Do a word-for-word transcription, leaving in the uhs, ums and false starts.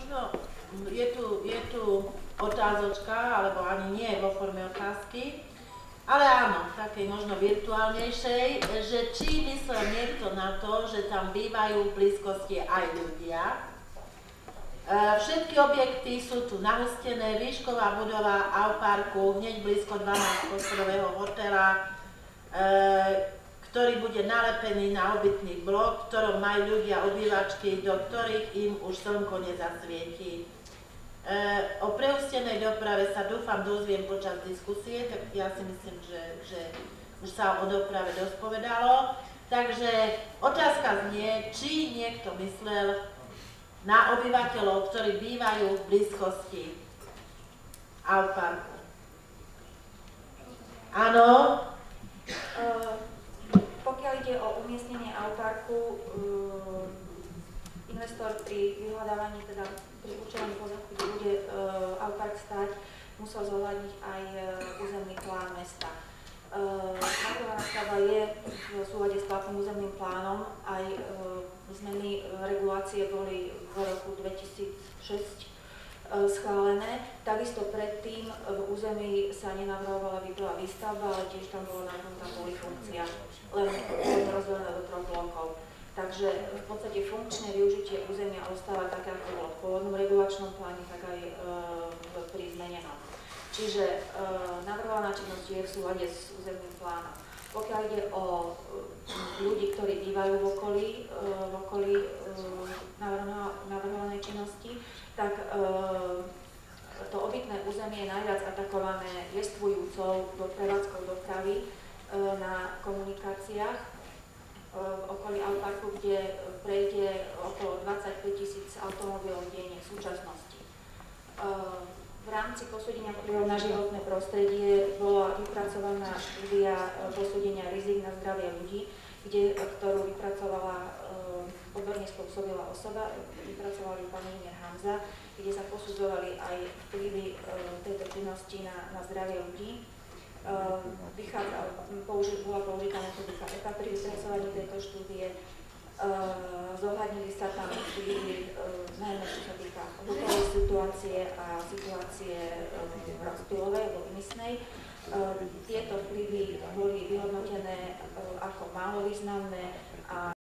možno je tu, je tu otázočka, alebo ani nie vo forme otázky, ale áno, takej možno virtuálnejšej, že či myslel niekto na to, že tam bývajú v blízkosti aj ľudia. Všetky objekty sú tu nahustené, výšková budova Auparku, hneď blízko dvanásťposchodového hotela, ktorý bude nalepený na obytný blok, v ktorom majú ľudia obývačky, do ktorých im už slnko nezasvietí. O prehustenej doprave sa dúfam dozviem počas diskusie, tak ja si myslím, že, že už sa o doprave dosť povedalo. Takže otázka znie, či niekto myslel na obyvateľov, ktorí bývajú v blízkosti Auparku. Áno? Uh, pokiaľ ide o umiestnenie Auparku, uh, investor pri vyhľadávaní, teda pri určovaní pozemku, kde bude uh, Aupark stať, musel zohľadniť aj uh, územný plán mesta. Navrhovaná stavba je v súlade s platným územným plánom, aj e, zmeny regulácie boli v roku dvetisícšesť e, schválené. Takisto predtým v území sa nenavrhovala bytová výstavba, ale tiež tam bola navrhnutá polifunkcia, len, len rozdelená do troch blokov. Takže v podstate funkčné využitie územia ostáva také, ako bolo v pôvodnom regulačnom pláne, tak aj e, pri zmenenom. Čiže e, navrhovaná činnosť je v súlade s územným plánom. Pokiaľ ide o e, ľudí, ktorí bývajú v okolí, e, v okolí e, navrhovanej činnosti, tak e, to obytné územie je najviac atakované jestvujúcou do prevádzkou dopravy e, na komunikáciách e, v okolí Auparku, kde prejde okolo dvadsaťpäť tisíc automobilov denne v súčasnosti. E, V rámci posúdenia vplyvov na životné prostredie bola vypracovaná štúdia posúdenia rizik na zdravie ľudí, kde, ktorú vypracovala odborne spôsobila osoba, vypracoval ju pán inžinier Hamza, kde sa posudzovali aj vplyvy tejto činnosti na, na zdravie ľudí. Vychádza, použi, bola použitá metodika E P A pri vypracovaní tejto štúdie. Uh, zohľadnili sa tam vplyvy, uh, najmä čo sa týka hlukovej situácie a situácie uh, rozptylovej alebo emisnej. Uh, tieto vplyvy boli vyhodnotené uh, ako málo významné a